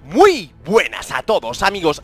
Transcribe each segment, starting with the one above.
Muy buenas a todos, amigos.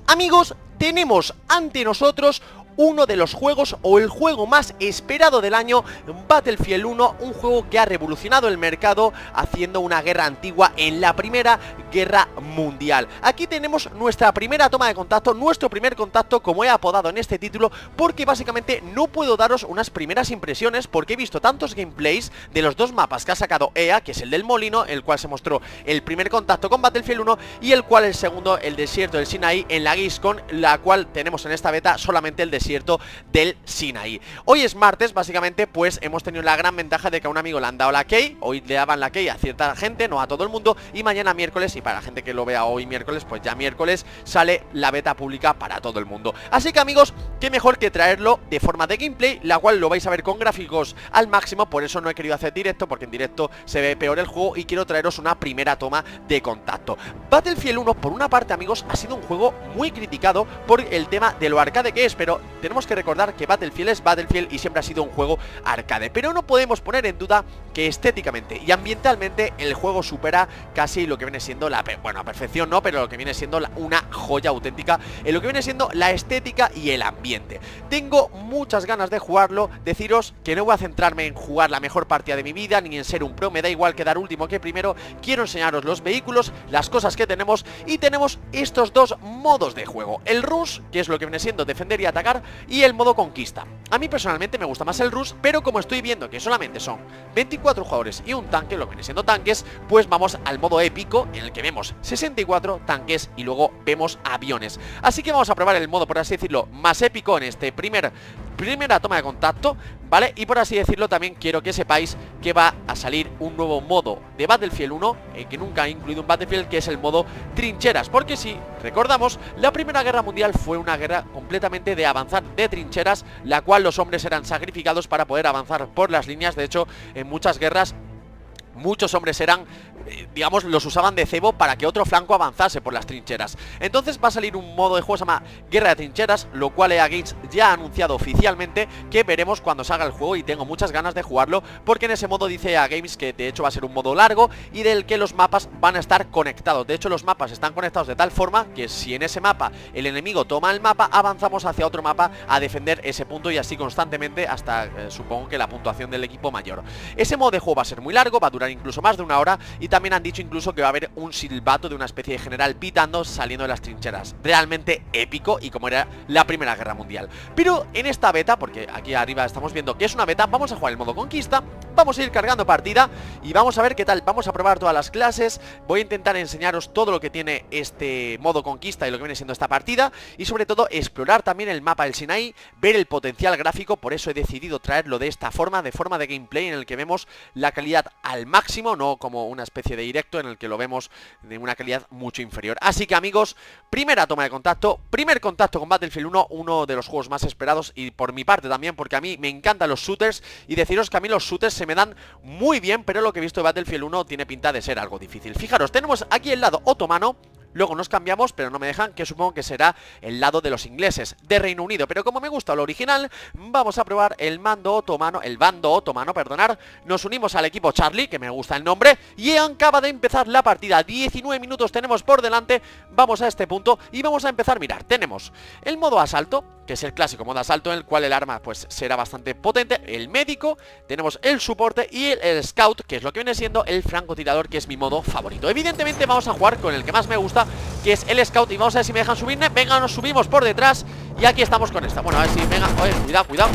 Tenemos ante nosotros uno de los juegos o el juego más esperado del año, Battlefield 1, un juego que ha revolucionado el mercado haciendo una guerra antigua en la Primera Guerra Mundial. Aquí tenemos nuestra primera toma de contacto, nuestro primer contacto, como he apodado en este título, porque básicamente no puedo daros unas primeras impresiones porque he visto tantos gameplays de los dos mapas que ha sacado EA, que es el del Molino, el cual se mostró el primer contacto con Battlefield 1, y el segundo, el desierto del Sinaí, en la Gamescom, la cual tenemos en esta beta solamente el desierto del Sinaí. Hoy es martes, básicamente, pues hemos tenido la gran ventaja de que a un amigo le han dado la key. Hoy le daban la key a cierta gente, no a todo el mundo, y mañana miércoles, y para la gente que lo vea hoy miércoles, pues ya miércoles sale la beta pública para todo el mundo. Así que, amigos, qué mejor que traerlo de forma de gameplay, la cual lo vais a ver con gráficos al máximo. Por eso no he querido hacer directo, porque en directo se ve peor el juego, y quiero traeros una primera toma de contacto. Battlefield 1, por una parte, amigos, ha sido un juego muy criticado por el tema de lo arcade que es, pero tenemos que recordar que Battlefield es Battlefield y siempre ha sido un juego arcade. Pero no podemos poner en duda que estéticamente y ambientalmente el juego supera casi lo que viene siendo bueno, a perfección no, pero lo que viene siendo una joya auténtica en lo que viene siendo la estética y el ambiente. Tengo muchas ganas de jugarlo. Deciros que no voy a centrarme en jugar la mejor partida de mi vida, ni en ser un pro, me da igual quedar último que primero. Quiero enseñaros los vehículos, las cosas que tenemos, y tenemos estos dos modos de juego: el Rush, que es lo que viene siendo defender y atacar, y el modo conquista. A mí personalmente me gusta más el Rush, pero como estoy viendo que solamente son 24 jugadores y un tanque, lo que viene siendo tanques, pues vamos al modo épico, en el que vemos 64 tanques y luego vemos aviones. Así que vamos a probar el modo, por así decirlo, más épico en este primera toma de contacto, ¿vale? Y por así decirlo, también quiero que sepáis que va a salir un nuevo modo de Battlefield 1, que nunca ha incluido un Battlefield, que es el modo trincheras. Porque si recordamos, la Primera Guerra Mundial fue una guerra completamente de avanzar de trincheras, la cual los hombres eran sacrificados para poder avanzar por las líneas. De hecho, en muchas guerras muchos hombres eran, digamos, los usaban de cebo para que otro flanco avanzase por las trincheras. Entonces va a salir un modo de juego que se llama Guerra de Trincheras, lo cual EA Games ya ha anunciado oficialmente, que veremos cuando salga el juego, y tengo muchas ganas de jugarlo, porque en ese modo dice EA Games que de hecho va a ser un modo largo y del que los mapas van a estar conectados. De hecho, los mapas están conectados de tal forma que si en ese mapa el enemigo toma el mapa, avanzamos hacia otro mapa a defender ese punto, y así constantemente hasta supongo que la puntuación del equipo mayor. Ese modo de juego va a ser muy largo, va a durar incluso más de una hora, y también han dicho incluso que va a haber un silbato de una especie de general pitando saliendo de las trincheras. Realmente épico, y como era la Primera Guerra Mundial. Pero en esta beta, porque aquí arriba estamos viendo que es una beta, vamos a jugar el modo conquista, vamos a ir cargando partida y vamos a ver qué tal. Vamos a probar todas las clases, voy a intentar enseñaros todo lo que tiene este modo conquista y lo que viene siendo esta partida, y sobre todo explorar también el mapa del Sinaí, ver el potencial gráfico. Por eso he decidido traerlo de esta forma, de gameplay, en el que vemos la calidad al máximo, no como una especie de directo en el que lo vemos de una calidad mucho inferior. Así que, amigos, primera toma de contacto, primer contacto con Battlefield 1, uno de los juegos más esperados, y por mi parte también, porque a mí me encantan los shooters, y deciros que a mí los shooters se me dan muy bien, pero lo que he visto de Battlefield 1 tiene pinta de ser algo difícil. Fijaros, tenemos aquí el lado otomano. Luego nos cambiamos, pero no me dejan, que supongo que será el lado de los ingleses, de Reino Unido. Pero como me gusta lo original, vamos a probar el bando otomano, perdonar. Nos unimos al equipo Charlie, que me gusta el nombre, y acaba de empezar la partida. 19 minutos tenemos por delante. Vamos a este punto y vamos a empezar. Mirad, tenemos el modo asalto, que es el clásico modo asalto, en el cual el arma pues será bastante potente, el médico, tenemos el soporte y el scout, que es lo que viene siendo el francotirador, que es mi modo favorito. Evidentemente vamos a jugar con el que más me gusta, que es el scout, y vamos a ver si me dejan subirme. Venga, nos subimos por detrás, y aquí estamos con esta. Bueno, a ver si, venga, oye, cuidado,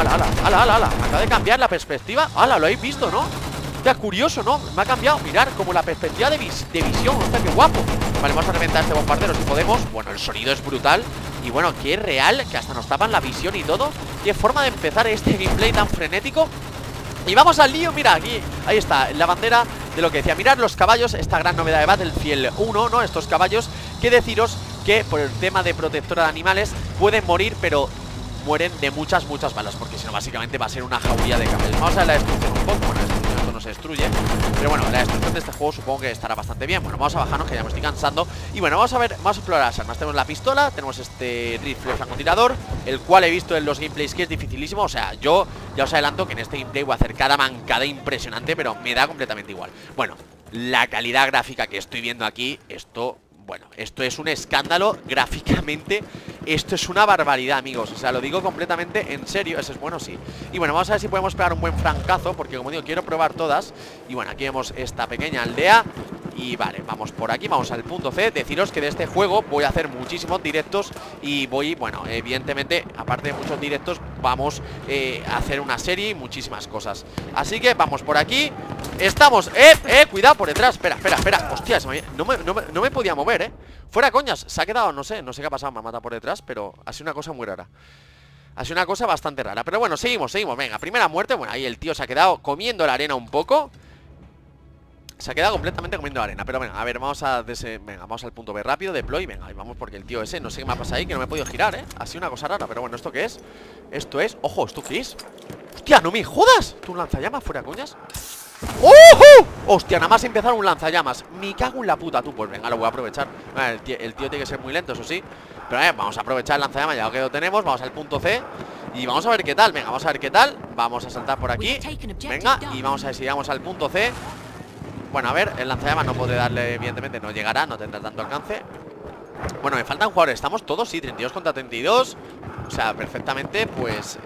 ala, me acaba de cambiar la perspectiva. Ala, lo habéis visto, ¿no? Está curioso, ¿no? Me ha cambiado, mirar, como la perspectiva de visión. Hostia, qué guapo. Vale, vamos a reventar este bombardero si podemos. Bueno, el sonido es brutal. Y bueno, qué real, que hasta nos tapan la visión y todo. Qué forma de empezar este gameplay tan frenético. Y vamos al lío, mira, aquí, ahí está, la bandera de lo que decía. Mirad los caballos, esta gran novedad de Battlefield 1, ¿no? Estos caballos, que deciros que por el tema de protectora de animales pueden morir, pero mueren de muchas balas, porque si no básicamente va a ser una jauría de caballos. Vamos a ver la destrucción un poco. Bueno, esto no se destruye, pero bueno, la destrucción de este juego supongo que estará bastante bien. Bueno, vamos a bajarnos, que ya me estoy cansando. Y bueno, vamos a ver, vamos a explorar las armas. Tenemos la pistola, tenemos este rifle francotirador, el cual he visto en los gameplays que es dificilísimo. O sea, yo ya os adelanto que en este gameplay voy a hacer cada mancada impresionante, pero me da completamente igual. Bueno, la calidad gráfica que estoy viendo aquí, esto bueno, esto es un escándalo gráficamente. Esto es una barbaridad, amigos. O sea, lo digo completamente en serio. Ese es bueno, sí. Y bueno, vamos a ver si podemos pegar un buen francazo, porque como digo, quiero probar todas. Y bueno, aquí vemos esta pequeña aldea. Y vale, vamos por aquí, vamos al punto C. Deciros que de este juego voy a hacer muchísimos directos. Y voy, bueno, evidentemente, aparte de muchos directos, vamos a hacer una serie y muchísimas cosas. Así que vamos por aquí. Estamos, cuidado por detrás. Espera. Hostia, no me podía mover, fuera coñas, se ha quedado, no sé qué ha pasado, me ha matado por detrás. Pero ha sido una cosa muy rara. Ha sido una cosa bastante rara. Pero bueno, seguimos, venga, primera muerte. Bueno, ahí el tío se ha quedado comiendo la arena un poco. Se ha quedado completamente comiendo arena. Pero venga, a ver, vamos al punto B rápido, deploy, venga, ahí vamos, porque el tío ese, no sé qué me ha pasado ahí, que no me he podido girar, ha sido una cosa rara, pero bueno, ¿esto qué es? Esto es, ojo, ¿esto qué es? Hostia, no me jodas, ¿tú un lanzallamas fuera coñas? ¡Oh! Hostia, nada más empezar un lanzallamas. Me cago en la puta, tú, pues venga, lo voy a aprovechar. El tío tiene que ser muy lento, eso sí. Pero vamos a aprovechar el lanzallamas, ya que lo tenemos. Vamos al punto C y vamos a ver qué tal, venga, vamos a ver qué tal. Vamos a saltar por aquí, venga, y vamos a ver si llegamos al punto C. Bueno, a ver, el lanzallamas no podré darle, evidentemente no llegará, no tendrá tanto alcance. Bueno, me faltan jugadores, estamos todos, sí, 32 contra 32. O sea, perfectamente, pues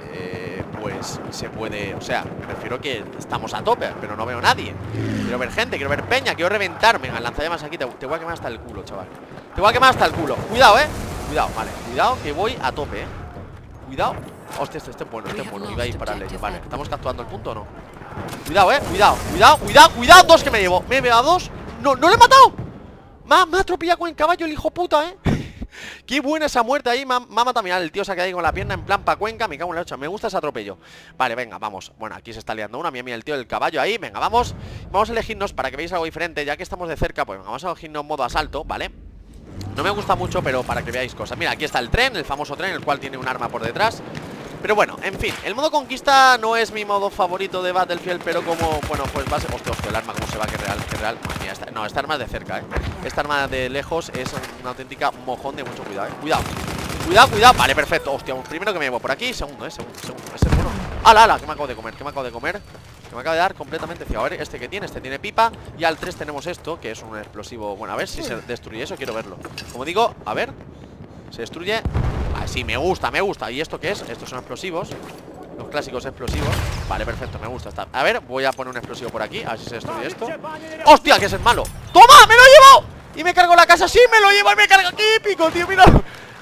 se puede, o sea, me refiero que estamos a tope, pero no veo a nadie. Quiero ver gente, quiero ver peña, quiero reventar. Venga, el lanzallamas aquí, te voy a quemar hasta el culo, chaval. Te voy a quemar hasta el culo, cuidado, cuidado, vale, cuidado que voy a tope, cuidado. Hostia, este es bueno, iba a dispararle yo, vale, ¿estamos capturando el punto o no? Cuidado, cuidado, dos que me llevo. Me he pegado dos. No lo he matado. Me ha atropellado con el caballo el hijo puta, Qué buena esa muerte ahí. Me ha matado. Mirad, el tío se ha quedado ahí con la pierna en plan pa' Cuenca. Me cago en la leche. Me gusta ese atropello. Vale, venga, vamos. Bueno, aquí se está liando una. Mira, el tío del caballo ahí. Venga, vamos. Vamos a elegirnos para que veáis algo diferente. Ya que estamos de cerca, pues venga, vamos a elegirnos modo asalto, ¿vale? No me gusta mucho, pero para que veáis cosas. Mira, aquí está el tren, el famoso tren, el cual tiene un arma por detrás. Pero bueno, en fin, el modo conquista no es mi modo favorito de Battlefield, pero como, bueno, pues va a ser... Hostia, el arma cómo se va, que real. Madre mía, esta arma es de cerca, Esta arma de lejos es una auténtica mojón de mucho cuidado, Cuidado, vale, perfecto. Hostia, primero que me llevo por aquí, segundo, segundo. Ese es bueno. ¡Hala! ¿Qué me acabo de comer? Que me acaba de dar completamente ciego. A ver, este tiene pipa. Y al 3 tenemos esto, que es un explosivo. Bueno, a ver si se destruye eso, quiero verlo. Como digo, a ver. Se destruye. Ah, sí, me gusta. ¿Y esto qué es? Estos son explosivos. Los clásicos explosivos. Vale, perfecto, me gusta estar. A ver, voy a poner un explosivo por aquí. A ver si se destruye esto. ¡Hostia, que ese es malo! ¡Toma! ¡Me lo he llevado! Y me cargo la casa. ¡Sí, me lo llevo! Y me cargo. ¡Qué épico, tío! ¡Mira!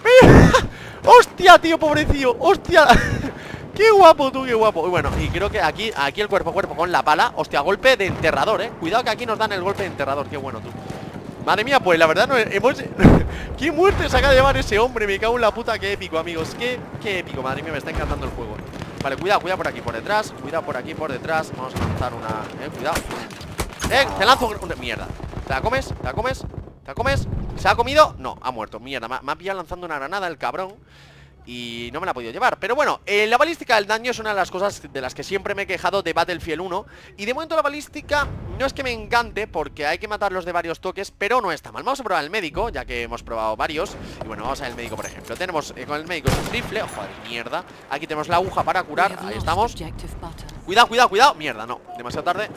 ¡Hostia, tío, pobrecillo! ¡Hostia! ¡Qué guapo, tú! ¡Qué guapo! Y bueno, y creo que aquí el cuerpo a cuerpo con la pala. Hostia, golpe de enterrador, Cuidado que aquí nos dan el golpe de enterrador. ¡Qué bueno, tú! Madre mía, pues la verdad no hemos... ¡Qué muerte se acaba de llevar ese hombre! Me cago en la puta, qué épico, amigos. Qué épico, madre mía, me está encantando el juego. Vale, cuidado por aquí por detrás. Cuidado por aquí por detrás. Vamos a lanzar una... cuidado. Te lanzo una... Mierda. ¿Te la comes? ¿Te la comes? ¿Te la comes? ¿Se ha comido? No, ha muerto. Mierda, me ha pillado lanzando una granada el cabrón. Y no me la ha podido llevar. Pero bueno, la balística del daño es una de las cosas de las que siempre me he quejado de Battlefield 1. Y de momento la balística no es que me encante, porque hay que matarlos de varios toques, pero no está mal. Vamos a probar el médico, ya que hemos probado varios. Y bueno, vamos a ver el médico, por ejemplo. Tenemos con el médico un rifle. ¡Oh, joder, mierda! Aquí tenemos la aguja para curar. Ahí estamos. Cuidado. Mierda, no, demasiado tarde.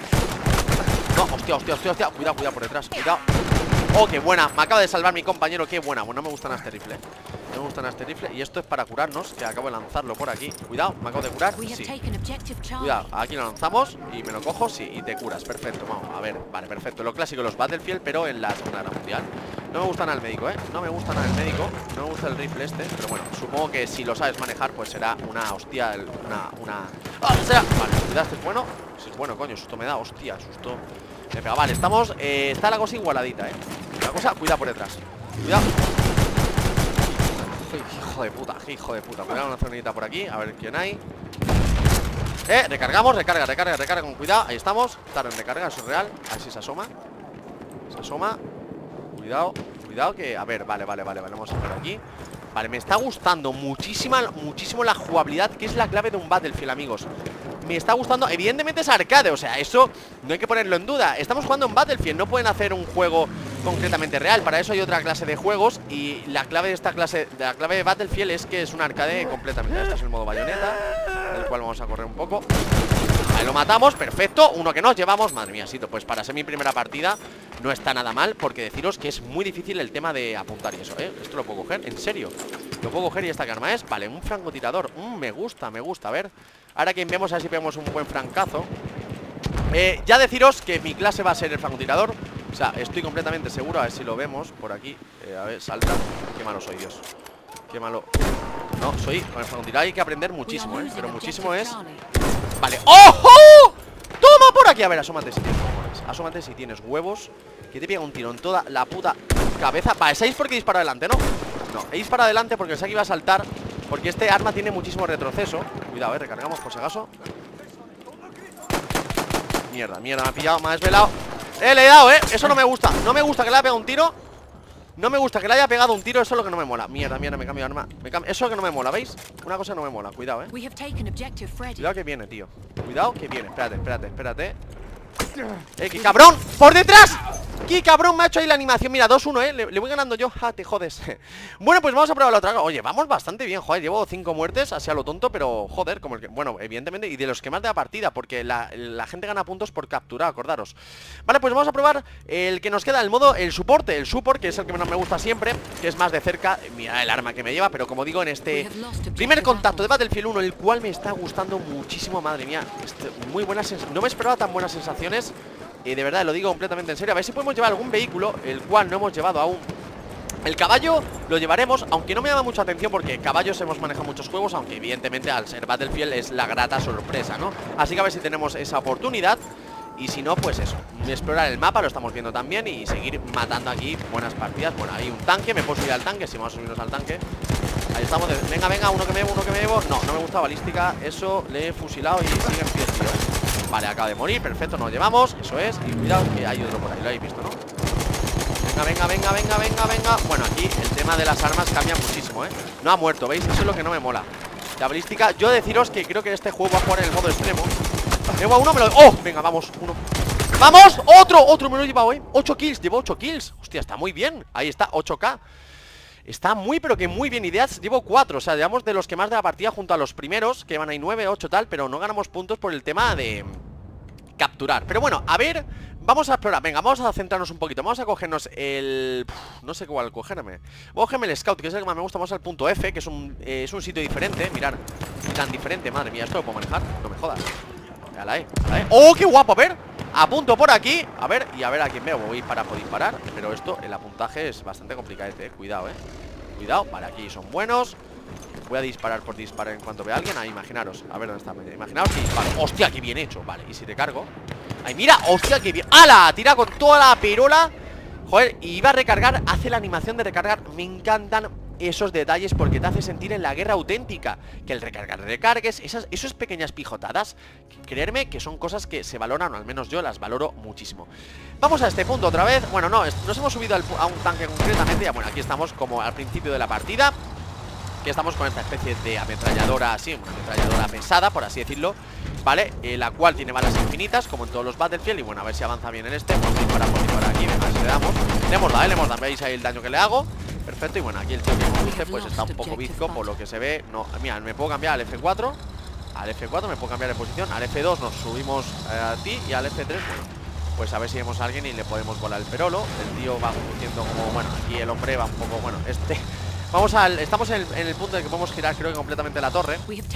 No, hostia. Cuidado por detrás, cuidado. Oh, qué buena, me acaba de salvar mi compañero. Qué buena, bueno, no me gustan este rifle. No me gustan este rifle. Y esto es para curarnos, que acabo de lanzarlo por aquí. Cuidado, me acabo de curar, sí. Cuidado, aquí lo lanzamos y me lo cojo, sí, y te curas, perfecto. Vamos, a ver, vale, perfecto. Lo clásico, los Battlefield, pero en la Segunda Guerra Mundial. No me gusta nada el médico, no me gusta nada el médico. No me gusta el rifle este, pero bueno, supongo que si lo sabes manejar, pues será una hostia, ¡Ah, será! Vale, cuidado, este es bueno. Si es bueno, coño, susto me da, hostia, susto. Vale, estamos, está la cosa igualadita, La cosa, cuidado por detrás. Cuidado. Hijo de puta. Cuidado, una zonita por aquí, a ver quién hay. Recargamos, recarga con cuidado. Ahí estamos, tarda en recarga, eso es real. A ver si se asoma. Cuidado, que, a ver, vale, vamos a ver aquí. Vale, me está gustando muchísimo la jugabilidad, que es la clave de un Battlefield, amigos. Me está gustando, evidentemente es arcade, o sea, eso no hay que ponerlo en duda. Estamos jugando en Battlefield, no pueden hacer un juego concretamente real. Para eso hay otra clase de juegos. Y la clave de esta clase, la clave de Battlefield es que es un arcade completamente. Este es el modo bayoneta, del cual vamos a correr un poco. Ahí lo matamos, perfecto, uno que nos llevamos. Madre mía, sí, pues para ser mi primera partida no está nada mal, porque deciros que es muy difícil el tema de apuntar y eso, esto lo puedo coger, en serio. Lo puedo coger y esta que arma es, vale, un francotirador. Me gusta, a ver. Ahora que vemos, a ver si pegamos un buen francazo. Ya deciros que mi clase va a ser el francotirador. O sea, estoy completamente seguro. A ver si lo vemos por aquí. A ver, salta. Qué malo soy, Dios. Qué malo. No, soy con el francotirador hay que aprender muchísimo, pero muchísimo es. Vale. ¡Ojo! ¡Toma por aquí! A ver, asómate si tienes huevos. Asómate si tienes huevos. Que te pega un tiro en toda la puta cabeza. Vale, ¿sabéis por qué disparo adelante, no? No, he disparado adelante porque sé que iba a saltar. Porque este arma tiene muchísimo retroceso. Cuidado, recargamos por si acaso. Mierda, me ha pillado, me ha desvelado. Le he dado, eso no me gusta. No me gusta que le haya pegado un tiro. No me gusta que le haya pegado un tiro, eso es lo que no me mola. Mierda, me cambio de arma. Eso es lo que no me mola, ¿veis? Una cosa no me mola, cuidado, Cuidado que viene, tío. Cuidado que viene, espérate. ¡Qué cabrón! ¡Por detrás! ¡Qué cabrón me ha hecho ahí la animación! Mira, 2-1, le voy ganando yo. ¡Ja, te jodes! Bueno, pues vamos a probar la otra. Oye, vamos bastante bien, joder. Llevo 5 muertes, así a lo tonto, pero joder, como el que... Bueno, evidentemente, y de los que más de la partida, porque la gente gana puntos por capturar, acordaros. Vale, pues vamos a probar el que nos queda, el modo, el support, que es el que menos me gusta siempre, que es más de cerca. Mira el arma que me lleva, pero como digo, en este primer contacto de Battlefield 1, el cual me está gustando muchísimo, madre mía. Muy buenas sensaciones. No me esperaba tan buenas sensaciones. Y de verdad, lo digo completamente en serio. A ver si podemos llevar algún vehículo, el cual no hemos llevado aún. El caballo lo llevaremos, aunque no me llama mucha atención porque caballos hemos manejado muchos juegos, aunque evidentemente al ser Battlefield es la grata sorpresa, ¿no? Así que a ver si tenemos esa oportunidad. Y si no, pues eso, explorar el mapa, lo estamos viendo también. Y seguir matando aquí buenas partidas. Bueno, hay un tanque, me puedo subir al tanque. Si vamos a subirnos al tanque. Ahí estamos, venga, uno que me llevo. No, no me gusta balística, eso, le he fusilado y sigue en pie, tío. Vale, acaba de morir, perfecto, nos llevamos. Eso es, y cuidado que hay otro por ahí, lo habéis visto, ¿no? Venga. Bueno, aquí el tema de las armas cambia muchísimo, No ha muerto, ¿veis? Eso es lo que no me mola. La balística, yo deciros que creo que en este juego va a jugar en el modo extremo. Llevo a uno, me lo... ¡Oh! Venga, vamos, uno. ¡Vamos! ¡Otro! Me lo he llevado, 8 kills, llevo 8 kills. Hostia, está muy bien, ahí está, 8K. Está muy, pero que muy bien. Ideas, llevo 4, o sea, llevamos de los que más de la partida junto a los primeros, que van ahí 9, 8 tal, pero no ganamos puntos por el tema de capturar. Pero bueno, a ver, vamos a explorar. Venga, vamos a centrarnos un poquito. Vamos a cogernos el... no sé cuál cogerme. Voy a cogerme el Scout, que es el que más me gusta. Vamos al punto F, que es un sitio diferente. Mirad, tan diferente, madre mía, esto lo puedo manejar. No me jodas. ¡Oh, qué guapo! A ver, apunto por aquí. A ver, y a ver a quién veo. Voy para poder disparar. Pero esto, el apuntaje es bastante complicado, Cuidado, Cuidado, vale, aquí son buenos. Voy a disparar por disparar en cuanto vea a alguien. Ahí, imaginaros, a ver dónde está. Imaginaos que disparo. ¡Hostia, qué bien hecho! Vale, y si te cargo. ¡Ay, mira! ¡Hostia, qué bien! ¡Hala! Tira con toda la perola. Joder, y iba a recargar. Hace la animación de recargar. Me encantan esos detalles porque te hace sentir en la guerra auténtica. Que el recargues, esas pequeñas pijotadas, creerme que son cosas que se valoran, o al menos yo las valoro muchísimo. Vamos a este punto otra vez. Bueno, no, nos hemos subido a un tanque concretamente. Ya, bueno, aquí estamos como al principio de la partida, que estamos con esta especie de ametralladora, sí, una ametralladora pesada, por así decirlo, ¿vale? La cual tiene balas infinitas, como en todos los Battlefield. Y bueno, a ver si avanza bien en este. Vamos a disparar aquí, venga, si le damos. Le hemos dado, veis ahí el daño que le hago. Perfecto, y bueno, aquí el tío que me guste pues está un poco bizco por lo que se ve. No, mira, me puedo cambiar al F4. Al F4 me puedo cambiar de posición. Al F2 nos subimos a ti. Y al F3, bueno, pues a ver si vemos a alguien y le podemos volar el perolo. El tío va conduciendo como, bueno, aquí el hombre va un poco, bueno, estamos en el punto de que podemos girar, creo que completamente la torre.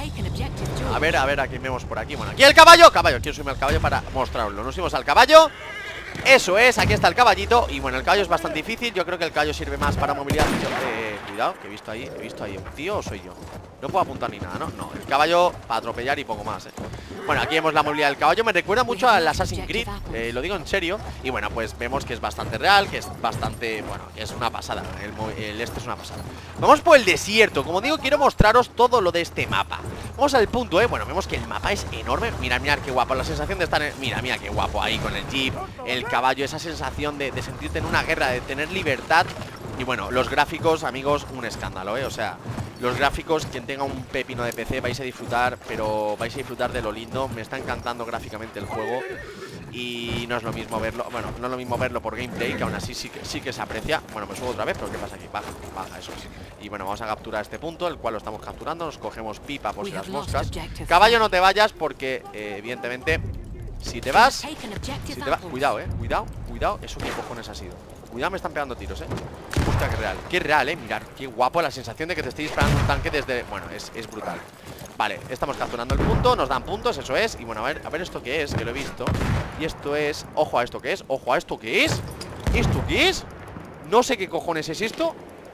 A ver a quién vemos por aquí. Bueno, aquí el caballo, quiero subirme al caballo para mostrarlo. Nos subimos al caballo. Eso es, aquí está el caballito. Y bueno, el caballo es bastante difícil. Yo creo que el caballo sirve más para movilidad. Cuidado, que he visto ahí un tío, o soy yo. No puedo apuntar ni nada, ¿no? No, el caballo para atropellar y poco más, Bueno, aquí vemos la movilidad del caballo. Me recuerda mucho al Assassin's Creed, lo digo en serio. Y bueno, pues vemos que es bastante real, que es bastante, bueno, es una pasada. Este es una pasada. Vamos por el desierto. Como digo, quiero mostraros todo lo de este mapa. Vamos al punto, Bueno, vemos que el mapa es enorme. Mirad qué guapo, la sensación de estar mira qué guapo ahí con el jeep, el caballo, esa sensación de sentirte en una guerra, de tener libertad. Y bueno, los gráficos, amigos, un escándalo, O sea, los gráficos, quien tenga un pepino de PC vais a disfrutar, pero vais a disfrutar de lo lindo. Me está encantando gráficamente el juego. Y no es lo mismo verlo, bueno, no es lo mismo verlo por gameplay, que aún así sí que se aprecia. Bueno, me subo otra vez, pero ¿qué pasa aquí? Baja, eso sí. Y bueno, vamos a capturar este punto, el cual lo estamos capturando. Nos cogemos pipa por si las moscas. Caballo, no te vayas porque, evidentemente, si te vas, cuidado, cuidado. ¿Eso qué cojones ha sido? Cuidado, me están pegando tiros, Hostia, qué real, mirad, qué guapo la sensación de que te esté disparando un tanque desde... Bueno, es brutal. Vale, estamos capturando el punto, nos dan puntos, eso es. Y bueno, a ver esto qué es, que lo he visto. Y esto es... Ojo a esto que es, ojo a esto que es. ¿Esto qué es? No sé qué cojones es esto.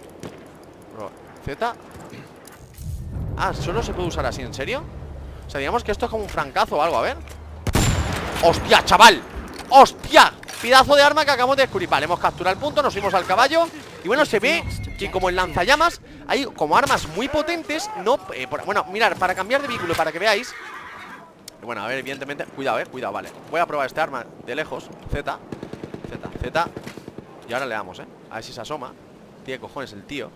Z. Ah, solo se puede usar así, ¿en serio? O sea, digamos que esto es como un francazo o algo, a ver. ¡Hostia, chaval! ¡Hostia! Pedazo de arma que acabamos de descubrir. Vale, hemos capturado el punto, nos subimos al caballo. Y bueno, se ve que como en lanzallamas hay como armas muy potentes. No, bueno, mirad, para cambiar de vehículo, para que veáis. Bueno, a ver, evidentemente, cuidado, cuidado, vale. Voy a probar este arma de lejos. Z. Y ahora le damos, a ver si se asoma. Tiene cojones el tío.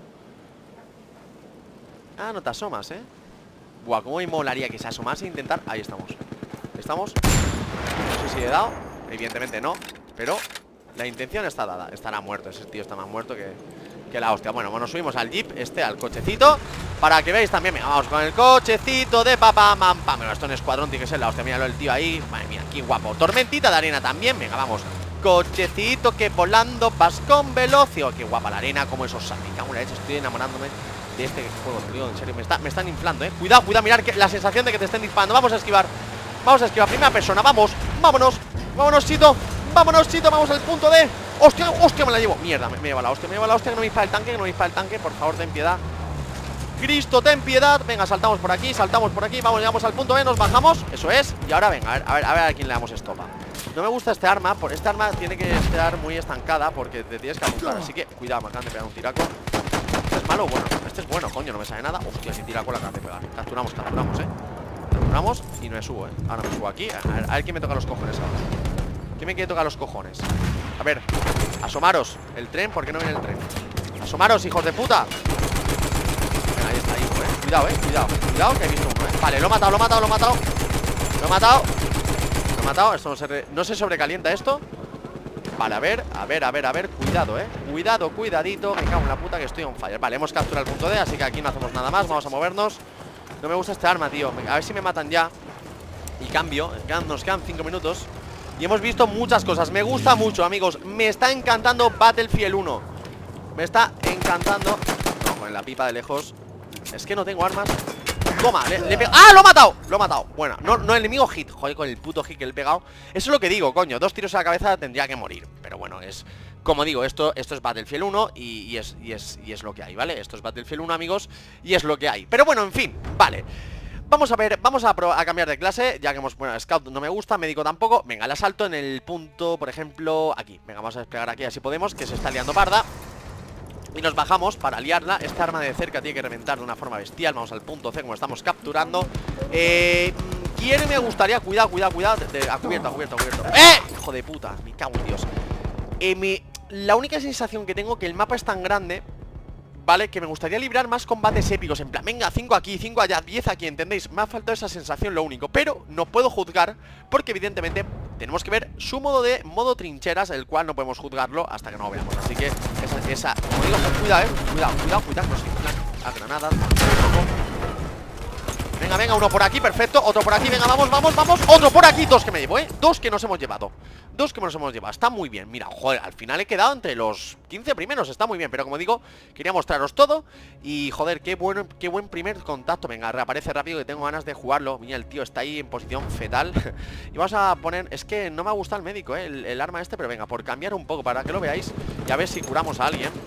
Ah, no te asomas, Buah, cómo me molaría que se asomase e intentar. Ahí estamos. ¿Estamos? No sé si he dado. Evidentemente no, pero la intención está dada. Estará muerto, ese tío está más muerto que la hostia. Bueno, nos subimos al jeep, al cochecito, para que veáis también. Venga, vamos con el cochecito de papá, mampa. Bueno, esto en escuadrón tiene que ser la hostia. Míralo el tío ahí, madre mía, qué guapo. Tormentita de arena también, venga, vamos. Cochecito que volando vas con velocio. Qué guapa la arena, como esos saltos. Estoy enamorándome de este juego, te digo, en serio, me están inflando, Cuidado, mirad que la sensación de que te estén disparando. Vamos a esquivar, primera persona, vámonos, Chito, vamos al punto de... Hostia, me la llevo, mierda, me lleva la hostia, que no me dispara el tanque, por favor, ten piedad. Cristo, ten piedad. Venga, saltamos por aquí, vamos, llegamos al punto B, nos bajamos, eso es. Y ahora venga, a ver a quién le damos estopa. No me gusta este arma, esta arma tiene que estar muy estancada porque te tienes que apuntar, así que cuidado, me acaban de pegar un tiraco. ¿Este es malo? Bueno, este es bueno, coño, no me sale nada. Hostia, si tiraco la acaban de pegar. Capturamos, Capturamos y no me subo, Ahora me subo aquí, a ver quién me toca los cojones ahora. ¿Quién me quiere tocar los cojones? A ver, asomaros. El tren, ¿por qué no viene el tren? Asomaros, hijos de puta. Venga, ahí está, hijo, Cuidado, que he visto uno, Vale, lo he matado. Esto no se sobrecalienta esto. Vale, a ver, cuidado, cuidadito. Me cago en la puta que estoy on fire. Vale, hemos capturado el punto D, así que aquí no hacemos nada más. Vamos a movernos. No me gusta este arma, tío. A ver si me matan ya. Y cambio, nos quedan 5 minutos. Y hemos visto muchas cosas, me gusta mucho, amigos. Me está encantando Battlefield 1. Me está encantando. No, con la pipa de lejos. Es que no tengo armas. Toma, le pego. ¡Ah, lo he matado! Bueno, no el enemigo hit. Joder, con el puto hit que le he pegado. Eso es lo que digo, coño, 2 tiros a la cabeza tendría que morir. Pero bueno, como digo, esto es Battlefield 1 y es lo que hay, ¿vale? Esto es Battlefield 1, amigos, y es lo que hay. Pero bueno, en fin, vale. Vamos a ver, vamos a cambiar de clase. Ya que bueno, Scout no me gusta, Médico tampoco. Venga, el asalto en el punto, por ejemplo, aquí. Venga, vamos a desplegar aquí, así podemos, que se está liando parda. Y nos bajamos para liarla. Este arma de cerca tiene que reventar de una forma bestial. Vamos al punto C, como estamos capturando. ¿Quién me gustaría? Cuidado. A cubierto. Hijo de puta, me cago en Dios. La única sensación que tengo que el mapa es tan grande, ¿vale? Que me gustaría librar más combates épicos. En plan, venga, 5 aquí, 5 allá, 10 aquí, ¿entendéis? Me ha faltado esa sensación, lo único. Pero no puedo juzgar porque evidentemente tenemos que ver su modo trincheras, el cual no podemos juzgarlo hasta que no lo veamos. Así que esa como digo, cuidado, cuidado, no sé, a granadas. Venga, uno por aquí, perfecto. Otro por aquí, venga, vamos. Otro por aquí, 2 que me llevo, 2 que nos hemos llevado. Está muy bien, mira, joder, al final he quedado entre los 15 primeros. Está muy bien, pero como digo, quería mostraros todo. Y joder, qué buen primer contacto. Venga, reaparece rápido, que tengo ganas de jugarlo. Mira, el tío está ahí en posición fetal. Y vamos a poner, es que no me gusta el médico, el arma este. Pero venga, por cambiar un poco, para que lo veáis. Y a ver si curamos a alguien.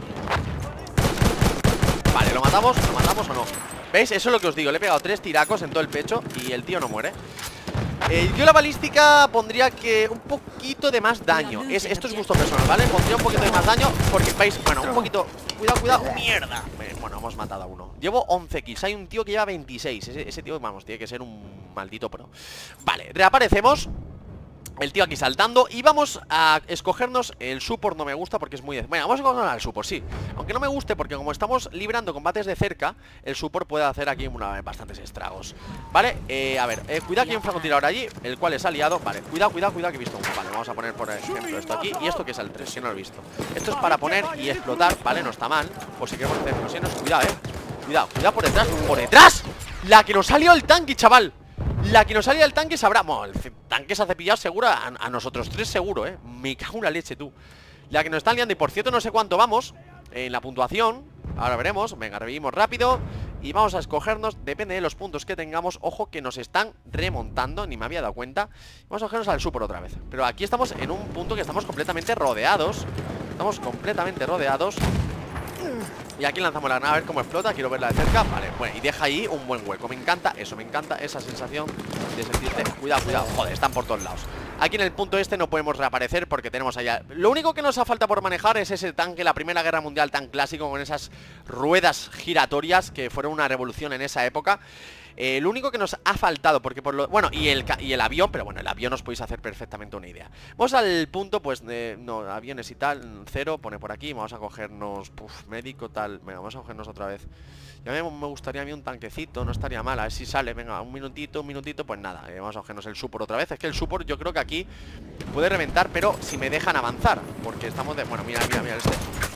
Vale, ¿lo matamos o no? ¿Veis? Eso es lo que os digo, le he pegado 3 tiracos en todo el pecho y el tío no muere. Yo la balística pondría que un poquito de más daño. Esto es gusto personal, ¿vale? Pondría un poquito de más daño porque, veis, bueno, un poquito. Cuidado, mierda. Bueno, hemos matado a uno. Llevo 11 kills, hay un tío que lleva 26. Ese tío, vamos, tiene que ser un maldito pro. Vale, reaparecemos. El tío aquí saltando. Y vamos a escogernos el support. No me gusta porque es muy... Bueno, vamos a escoger al support, sí. Aunque no me guste porque como estamos librando combates de cerca, el support puede hacer aquí bastantes estragos. Vale, a ver, cuidado que hay un francotirador allí, el cual es aliado. Vale, cuidado que he visto uno. Vale, vamos a poner por ejemplo esto aquí. Y esto que es el 3, si no lo he visto. Esto es para poner y explotar, vale, no está mal. Por si queremos hacer explosiones, cuidado, cuidado por detrás. ¡Por detrás! La que nos salió el tanque, chaval. La que nos salga del tanque sabrá. Bueno, el tanque se ha cepillado seguro a nosotros tres seguro, me cago en la leche, tú. La que nos están liando, y por cierto no sé cuánto vamos en la puntuación. Ahora veremos, venga, revivimos rápido. Y vamos a escogernos, depende de los puntos que tengamos. Ojo que nos están remontando, ni me había dado cuenta. Vamos a cogernos al super otra vez. Pero aquí estamos en un punto que estamos completamente rodeados. Estamos completamente rodeados. Y aquí lanzamos la nave a ver cómo explota. Quiero verla de cerca, vale, bueno, y deja ahí un buen hueco. Me encanta eso, me encanta esa sensación de sentirte, cuidado, cuidado, joder, están por todos lados. Aquí en el punto este no podemos reaparecer porque tenemos allá. Lo único que nos ha falta por manejar es ese tanque, la Primera Guerra Mundial tan clásico, con esas ruedas giratorias que fueron una revolución en esa época. Lo único que nos ha faltado, porque por lo... Bueno, y el avión, pero bueno, el avión os podéis hacer perfectamente una idea. Vamos al punto, pues, no, aviones y tal, 0, pone por aquí. Vamos a cogernos, médico, tal. Venga, vamos a cogernos otra vez. Ya me gustaría a mí un tanquecito, no estaría mal, a ver si sale. Venga, un minutito, pues nada, vamos a cogernos el support otra vez. Es que el support yo creo que aquí puede reventar, pero si me dejan avanzar, porque estamos de... Bueno, mira este.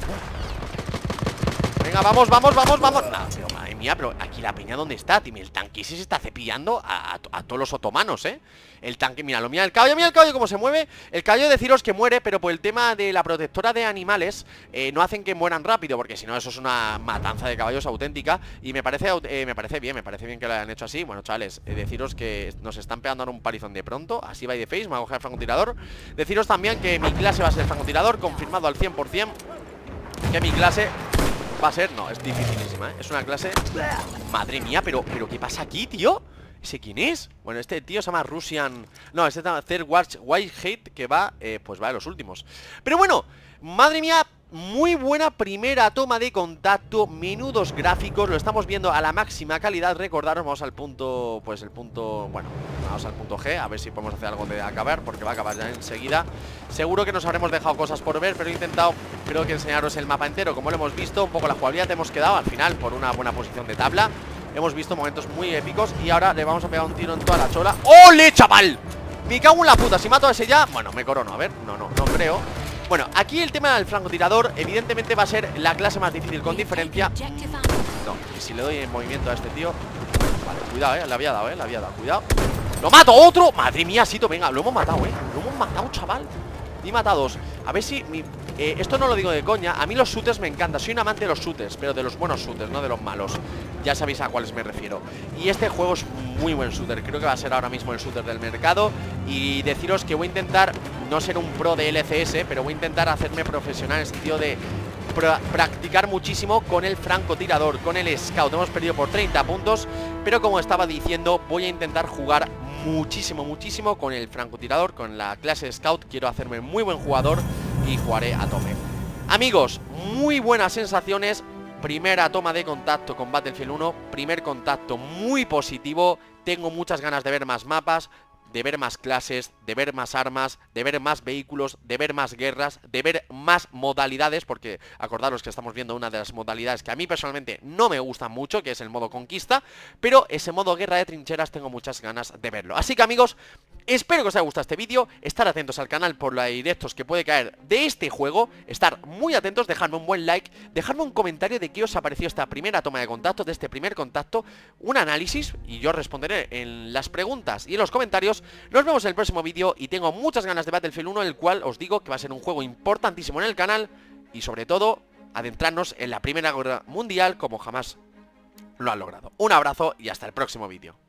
Venga, vamos. Nada, pero madre mía, pero aquí la peña ¿dónde está? Tío, el tanque se está cepillando a todos los otomanos, El tanque, mira el caballo cómo se mueve. El caballo, deciros que muere, pero por el tema de la protectora de animales no hacen que mueran rápido, porque si no eso es una matanza de caballos auténtica. Y me parece bien que lo hayan hecho así. Bueno, chavales, deciros que nos están pegando ahora un palizón de pronto. Así va y de face, me voy a coger el francotirador. Deciros también que mi clase va a ser francotirador, confirmado al 100%. Que mi clase... va a ser, no, es dificilísima, Es una clase... Madre mía, pero ¿qué pasa aquí, tío? ¿Ese quién es? Bueno, este tío se llama Russian... No, este se llama Third White Hate, que va, pues va de los últimos. Pero bueno, madre mía, muy buena primera toma de contacto. Menudos gráficos, lo estamos viendo a la máxima calidad. Recordaros, vamos al punto, pues el punto... Bueno, vamos al punto G, a ver si podemos hacer algo de acabar, porque va a acabar ya enseguida. Seguro que nos habremos dejado cosas por ver, pero he intentado, creo que enseñaros el mapa entero. Como lo hemos visto, un poco la jugabilidad, te hemos quedado al final por una buena posición de tabla. Hemos visto momentos muy épicos y ahora le vamos a pegar un tiro en toda la chola. ¡Ole, chaval! Me cago en la puta, si mato a ese ya... Bueno, me corono, a ver, no creo. Bueno, aquí el tema del francotirador evidentemente va a ser la clase más difícil con diferencia. No, y si le doy en movimiento a este tío... Vale, cuidado, le había dado, cuidado. ¡Lo mato! ¡Otro! Madre mía, Sito, venga, lo hemos matado, Lo hemos matado, chaval. Y matados. A ver si... esto no lo digo de coña. A mí los shooters me encantan. Soy un amante de los shooters, pero de los buenos shooters, no de los malos. Ya sabéis a cuáles me refiero. Y este juego es muy buen shooter. Creo que va a ser ahora mismo el shooter del mercado. Y deciros que voy a intentar no ser un pro de LCS, pero voy a intentar hacerme profesional en el sentido de practicar muchísimo con el francotirador, con el scout. Hemos perdido por 30 puntos, pero como estaba diciendo, voy a intentar jugar muchísimo con el francotirador, con la clase scout. Quiero hacerme muy buen jugador y jugaré a tope. Amigos, muy buenas sensaciones. Primera toma de contacto con Battlefield 1. Primer contacto muy positivo. Tengo muchas ganas de ver más mapas, de ver más clases, de ver más armas, de ver más vehículos, de ver más guerras, de ver más modalidades, porque acordaros que estamos viendo una de las modalidades que a mí personalmente no me gusta mucho, que es el modo conquista, pero ese modo guerra de trincheras tengo muchas ganas de verlo. Así que amigos, espero que os haya gustado este vídeo, estar atentos al canal por los directos que puede caer de este juego, estar muy atentos, dejadme un buen like, dejadme un comentario de qué os ha parecido esta primera toma de contacto, de este primer contacto, un análisis, y yo responderé en las preguntas y en los comentarios. Nos vemos en el próximo vídeo y tengo muchas ganas de Battlefield 1, el cual os digo que va a ser un juego importantísimo en el canal y sobre todo adentrarnos en la Primera Guerra Mundial como jamás lo han logrado. Un abrazo y hasta el próximo vídeo.